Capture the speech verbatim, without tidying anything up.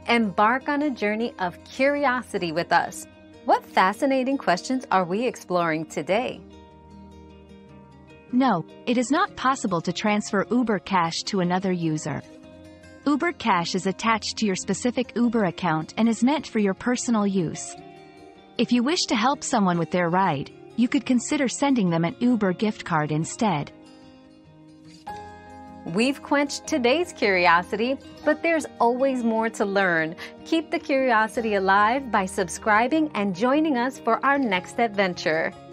Embark on a journey of curiosity with us. What fascinating questions are we exploring today? No, it is not possible to transfer Uber Cash to another user. Uber Cash is attached to your specific Uber account and is meant for your personal use. If you wish to help someone with their ride, you could consider sending them an Uber gift card instead. We've quenched today's curiosity, but there's always more to learn. Keep the curiosity alive by subscribing and joining us for our next adventure.